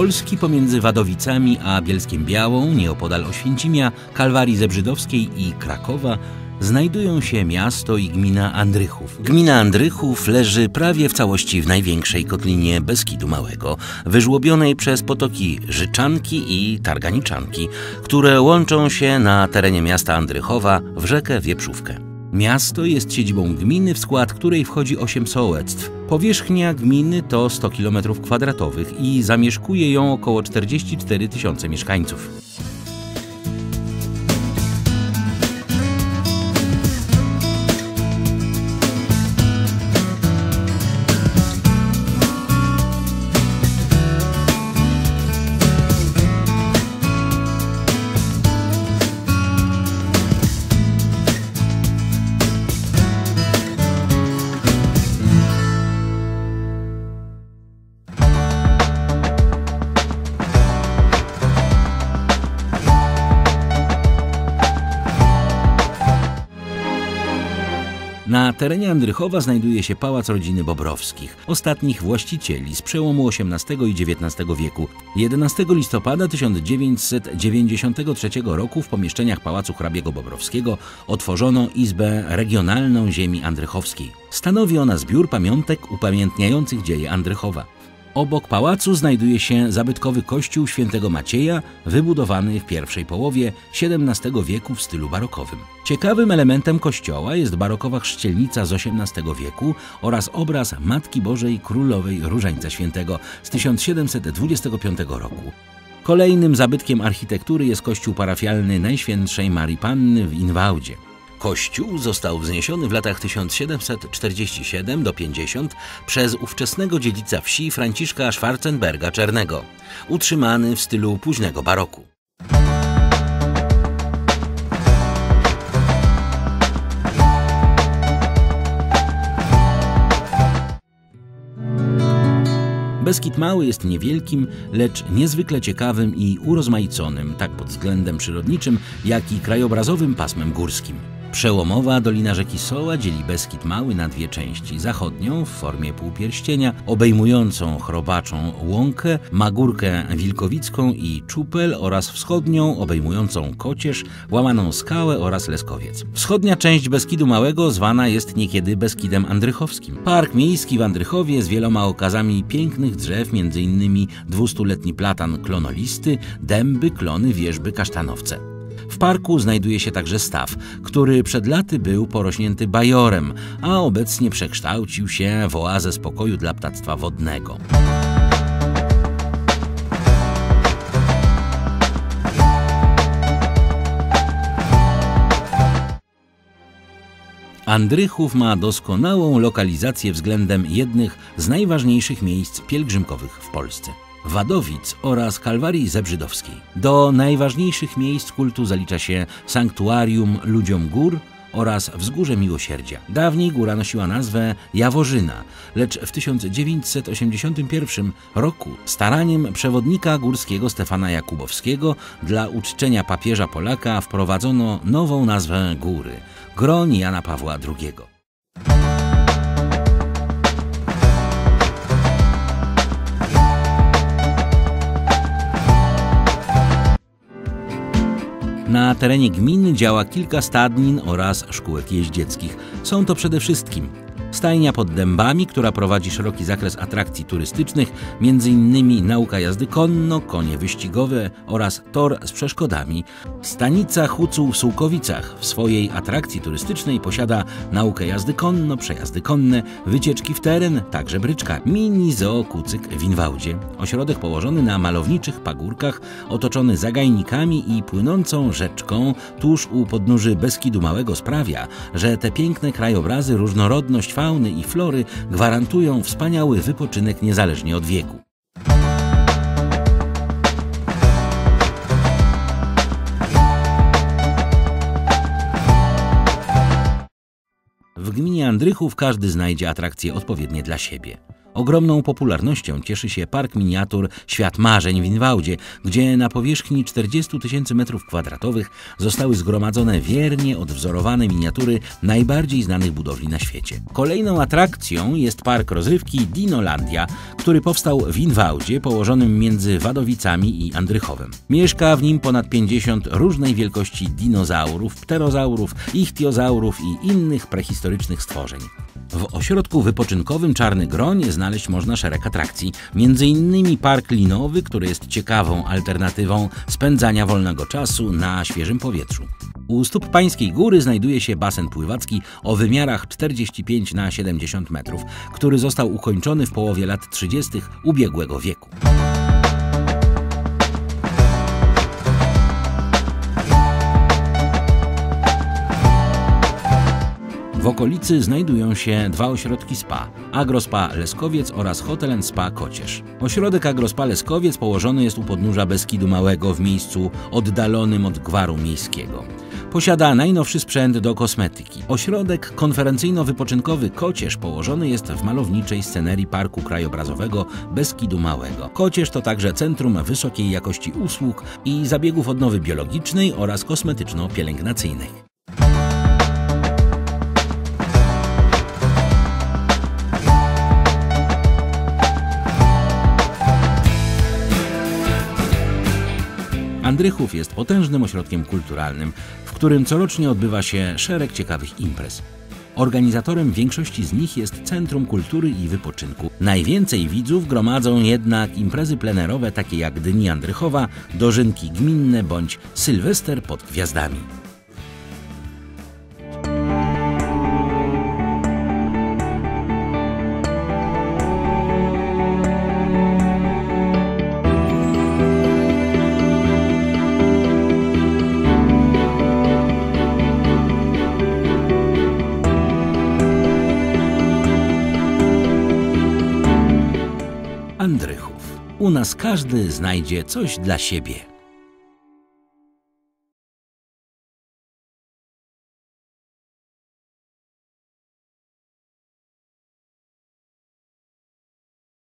Polski pomiędzy Wadowicami a Bielskiem-Białą, nieopodal Oświęcimia, Kalwarii Zebrzydowskiej i Krakowa, znajdują się miasto i gmina Andrychów. Gmina Andrychów leży prawie w całości w największej kotlinie Beskidu Małego, wyżłobionej przez potoki Życzanki i Targaniczanki, które łączą się na terenie miasta Andrychowa w rzekę Wieprzówkę. Miasto jest siedzibą gminy, w skład której wchodzi 8 sołectw. Powierzchnia gminy to 100 km² i zamieszkuje ją około 44 000 mieszkańców. Na terenie Andrychowa znajduje się pałac rodziny Bobrowskich, ostatnich właścicieli z przełomu XVIII i XIX wieku. 11 listopada 1993 roku w pomieszczeniach pałacu hrabiego Bobrowskiego otworzono Izbę Regionalną Ziemi Andrychowskiej. Stanowi ona zbiór pamiątek upamiętniających dzieje Andrychowa. Obok pałacu znajduje się zabytkowy kościół świętego Macieja, wybudowany w pierwszej połowie XVII wieku w stylu barokowym. Ciekawym elementem kościoła jest barokowa chrzcielnica z XVIII wieku oraz obraz Matki Bożej Królowej Różańca Świętego z 1725 roku. Kolejnym zabytkiem architektury jest kościół parafialny Najświętszej Marii Panny w Inwałdzie. Kościół został wzniesiony w latach 1747–50 przez ówczesnego dziedzica wsi Franciszka Schwarzenberga Czernego, utrzymany w stylu późnego baroku. Beskid Mały jest niewielkim, lecz niezwykle ciekawym i urozmaiconym, tak pod względem przyrodniczym, jak i krajobrazowym pasmem górskim. Przełomowa dolina rzeki Soła dzieli Beskid Mały na dwie części. Zachodnią w formie półpierścienia, obejmującą chrobaczą łąkę, Magórkę Wilkowicką i Czupel, oraz wschodnią obejmującą Kocierz, Łamaną Skałę oraz Leskowiec. Wschodnia część Beskidu Małego zwana jest niekiedy Beskidem Andrychowskim. Park miejski w Andrychowie z wieloma okazami pięknych drzew, m.in. 200-letni platan klonolisty, dęby, klony, wierzby, kasztanowce. W parku znajduje się także staw, który przed laty był porośnięty bajorem, a obecnie przekształcił się w oazę spokoju dla ptactwa wodnego. Andrychów ma doskonałą lokalizację względem jednych z najważniejszych miejsc pielgrzymkowych w Polsce: Wadowic oraz Kalwarii Zebrzydowskiej. Do najważniejszych miejsc kultu zalicza się Sanktuarium Ludziom Gór oraz Wzgórze Miłosierdzia. Dawniej góra nosiła nazwę Jaworzyna, lecz w 1981 roku staraniem przewodnika górskiego Stefana Jakubowskiego dla uczczenia papieża Polaka wprowadzono nową nazwę góry – Groń Jana Pawła II. Na terenie gminy działa kilka stadnin oraz szkółek jeździeckich. Są to przede wszystkim stajnia pod Dębami, która prowadzi szeroki zakres atrakcji turystycznych, m.in. nauka jazdy konno, konie wyścigowe oraz tor z przeszkodami. Stanica Hucuł w Sułkowicach w swojej atrakcji turystycznej posiada naukę jazdy konno, przejazdy konne, wycieczki w teren, także bryczka. Mini Zoo Kucyk w Inwałdzie. Ośrodek położony na malowniczych pagórkach, otoczony zagajnikami i płynącą rzeczką tuż u podnóży Beskidu Małego sprawia, że te piękne krajobrazy, różnorodność fauny i flory gwarantują wspaniały wypoczynek niezależnie od wieku. W gminie Andrychów każdy znajdzie atrakcje odpowiednie dla siebie. Ogromną popularnością cieszy się park miniatur Świat Marzeń w Inwałdzie, gdzie na powierzchni 40 000 m² zostały zgromadzone wiernie odwzorowane miniatury najbardziej znanych budowli na świecie. Kolejną atrakcją jest park rozrywki Dinolandia, który powstał w Inwałdzie, położonym między Wadowicami i Andrychowem. Mieszka w nim ponad 50 różnej wielkości dinozaurów, pterozaurów, ichtiozaurów i innych prehistorycznych stworzeń. W ośrodku wypoczynkowym Czarny Groń znaleźć można szereg atrakcji, m.in. park linowy, który jest ciekawą alternatywą spędzania wolnego czasu na świeżym powietrzu. U stóp Pańskiej Góry znajduje się basen pływacki o wymiarach 45 na 70 metrów, który został ukończony w połowie lat 30. ubiegłego wieku. W okolicy znajdują się dwa ośrodki spa – Agrospa Leskowiec oraz Hotel & Spa Kocież. Ośrodek Agrospa Leskowiec położony jest u podnóża Beskidu Małego w miejscu oddalonym od gwaru miejskiego. Posiada najnowszy sprzęt do kosmetyki. Ośrodek konferencyjno-wypoczynkowy Kocież położony jest w malowniczej scenerii Parku Krajobrazowego Beskidu Małego. Kocież to także centrum wysokiej jakości usług i zabiegów odnowy biologicznej oraz kosmetyczno-pielęgnacyjnych. Andrychów jest potężnym ośrodkiem kulturalnym, w którym corocznie odbywa się szereg ciekawych imprez. Organizatorem większości z nich jest Centrum Kultury i Wypoczynku. Najwięcej widzów gromadzą jednak imprezy plenerowe takie jak Dni Andrychowa, Dożynki Gminne bądź Sylwester pod Gwiazdami. Andrychów. U nas każdy znajdzie coś dla siebie.